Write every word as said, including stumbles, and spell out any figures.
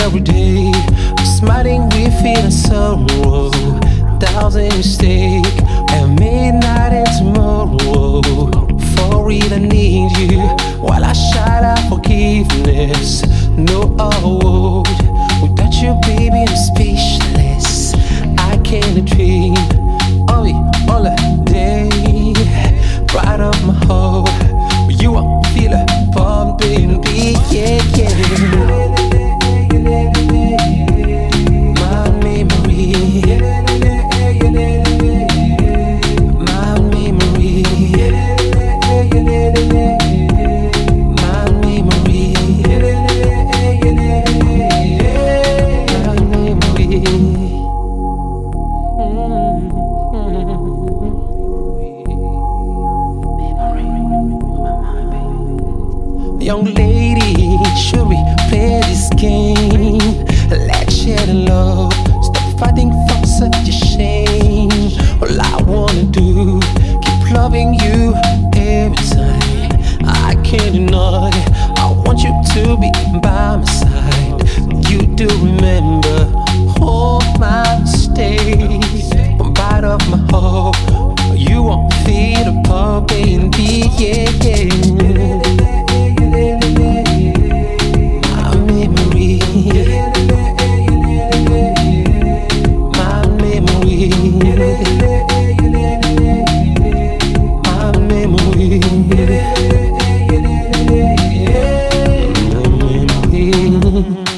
every day. Smiling with fear and sorrow, thousand mistakes, and midnight and tomorrow. For real I need you, while I shout out forgiveness. No award, without you baby I'm speechless. I can't dream of it all day. Right of my heart, you won't feel it pumping beat, yeah, yeah. My memory, my memory, my memory, my memory. Young lady, should we play this game? Let's share the love, stop fighting for such a shame. All I wanna do, keep loving you every time. I can't deny, I want you to be by my side. You do remember all my mistakes. Bite of my heart, you won't feel the pumping beat, yeah, yeah. My memory.